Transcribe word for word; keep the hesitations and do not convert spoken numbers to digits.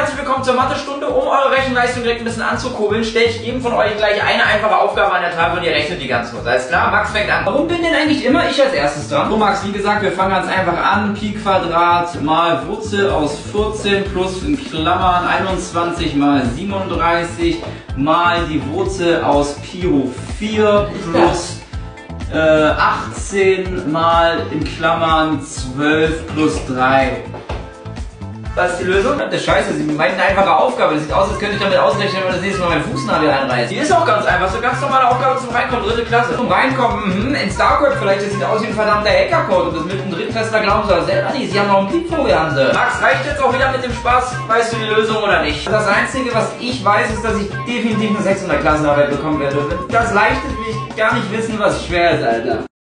herzlich willkommen zur Mathestunde. Um eure Rechenleistung direkt ein bisschen anzukurbeln, stelle ich jedem von euch gleich eine einfache Aufgabe an der Tafel und ihr rechnet die ganz kurz. Alles klar? Max fängt an. Warum bin denn eigentlich immer ich als erstes dran? So Max, wie gesagt, wir fangen ganz einfach an. Pi Quadrat mal Wurzel aus vierzehn plus in Klammern einundzwanzig mal siebenunddreißig mal die Wurzel aus Pi hoch vier plus äh, achtzehn mal in Klammern zwölf plus drei. Was ist die Lösung? Das ist scheiße, Sie meinen eine einfache Aufgabe. Das sieht aus, als könnte ich damit ausrechnen, wenn man das nächste Mal meinen Fußnagel einreißt. Die ist auch ganz einfach. So ganz normale Aufgabe zum Reinkommen, dritte Klasse. Zum Reinkommen, mhm, in StarCode vielleicht, das sieht aus wie ein verdammter Hackercode und das mit dem Drittklässler glauben sie selber nicht. Sie haben noch einen Piepvogel, haben sie. Max, reicht jetzt auch wieder mit dem Spaß? Weißt du die Lösung oder nicht? Das Einzige, was ich weiß, ist, dass ich definitiv eine sechshundert Klassenarbeit bekommen werde. Das Leichte will ich gar nicht wissen, was schwer ist, Alter.